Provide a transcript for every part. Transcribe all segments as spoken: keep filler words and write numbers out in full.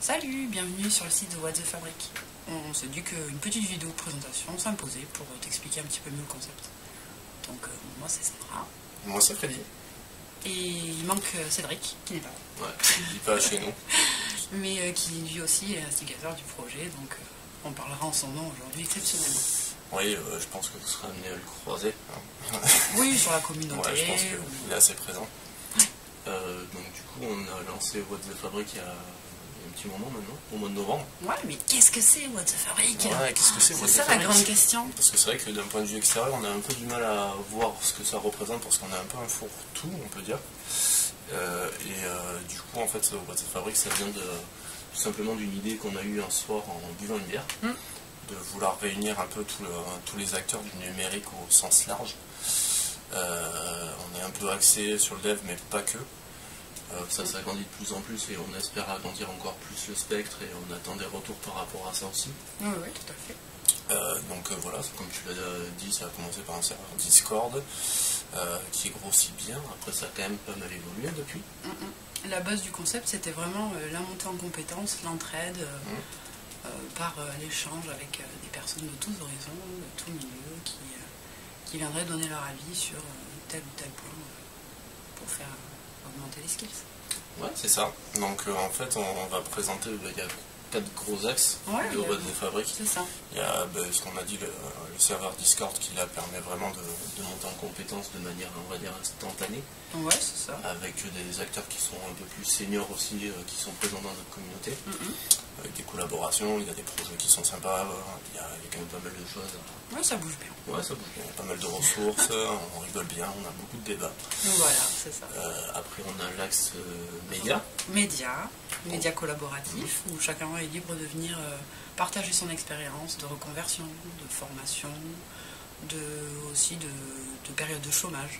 Salut, bienvenue sur le site de What the Fabric. On s'est dit qu'une petite vidéo de présentation s'imposait pour t'expliquer un petit peu mieux le concept. Donc euh, moi c'est Sandra. Moi c'est Freddy. Et il manque euh, Cédric, qui n'est pas là. Ouais, il n'est pas chez nous. Mais euh, qui lui aussi est instigateur du projet, donc euh, on parlera en son nom aujourd'hui exceptionnellement. Oui, euh, je pense que vous serez amené à le croiser. Hein. Oui, sur la communauté. Ouais, je pense qu'il ou... est assez présent. Euh, donc du coup on a lancé What the Fabric il y a un petit moment maintenant, au mois de novembre. Ouais, mais qu'est-ce que c'est What the Fabric? Ouais, qu'est-ce que c'est What the C'est ça la grande question. Parce que c'est vrai que d'un point de vue extérieur, on a un peu du mal à voir ce que ça représente parce qu'on est un peu un fourre-tout, on peut dire. Euh, et euh, du coup, en fait, What the Fabric, ça vient de, tout simplement d'une idée qu'on a eue un soir en buvant une bière, mm. de vouloir réunir un peu tout le, tous les acteurs du numérique au sens large. Euh, on est un peu axé sur le dev, mais pas que. Euh, ça s'agrandit de plus en plus et on espère agrandir encore plus le spectre et on attend des retours par rapport à ça aussi. Oui, oui, tout à fait. Euh, donc euh, voilà, comme tu l'as dit, ça a commencé par un serveur Discord euh, qui grossit bien. Après, ça a quand même pas mal évolué depuis. Mm -mm. La base du concept, c'était vraiment euh, la montée en compétences, l'entraide, euh, mm. euh, par euh, l'échange avec euh, des personnes de tous horizons, de tous milieux, qui, euh, qui viendraient donner leur avis sur euh, tel ou tel point euh, pour faire euh, augmenter les skills. Ouais, c'est ça. Donc euh, en fait, on, on va présenter, il y a quatre gros axes ouais, de What the Fabric. C'est ça. Il y a ben, ce qu'on a dit, le, le serveur Discord qui là permet vraiment de, de monter en compétences de manière, on va dire, instantanée. Ouais, c'est ça. Avec des acteurs qui sont un peu plus seniors aussi, euh, qui sont présents dans notre communauté. Mm-hmm. Avec des collaborations, il y a des projets qui sont sympas, il y a, il y a quand même pas mal de choses. Ouais, ça bouge bien. Ouais, ça bouge bien. Il y a pas mal de ressources, on rigole bien, on a beaucoup de débats. Voilà, c'est ça. Euh, après, on a l'axe euh, média. Média, média collaboratif, mmh. où chacun est libre de venir euh, partager son expérience de reconversion, de formation, de, aussi de, de période de chômage,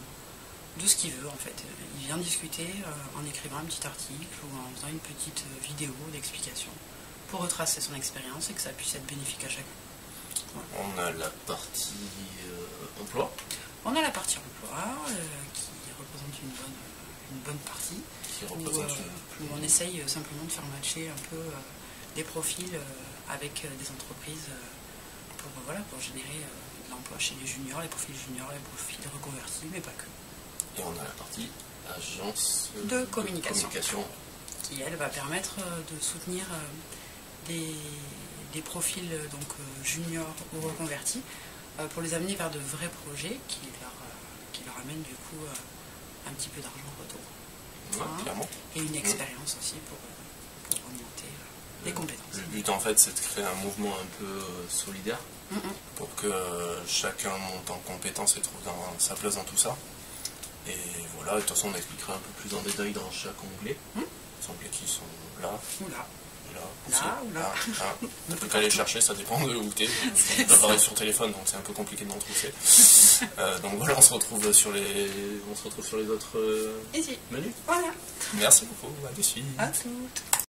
euh, de ce qu'il veut en fait. Il vient discuter euh, en écrivant un petit article ou en faisant une petite vidéo d'explication pour retracer son expérience et que ça puisse être bénéfique à chacun. Ouais. On a la partie euh, emploi. On a la partie emploi euh, qui représente une bonne, une bonne partie. Qui représente où, euh, une... où on essaye simplement de faire matcher un peu euh, des profils euh, avec euh, des entreprises euh, pour, euh, voilà, pour générer euh, de l'emploi chez les juniors, les profils juniors, les profils reconvertis, mais pas que. Et on a la partie agence de communication, de communication. qui elle va permettre euh, de soutenir euh, des, des profils euh, donc, euh, juniors ou reconvertis euh, pour les amener vers de vrais projets qui leur, euh, qui leur amènent du coup euh, un petit peu d'argent en retour. Ouais, hein, clairement. Et une expérience mmh. aussi pour, pour augmenter euh, les le, compétences. Le but en fait c'est de créer un mouvement un peu euh, solidaire mmh. pour que euh, chacun monte en compétences et trouve dans, sa place dans tout ça. Et voilà, de toute façon on expliquera un peu plus en détail dans chaque onglet. Mmh. Les onglets qui sont là. Ou là. Là, là, ou là. là, là. On peut aller chercher, ça dépend de où t'es. Ça apparaît sur téléphone, donc c'est un peu compliqué de m'en trouver. euh, donc voilà, on se retrouve sur les, on se retrouve sur les autres euh, Ici. menus. Voilà. Merci beaucoup, à de suite. À toutes.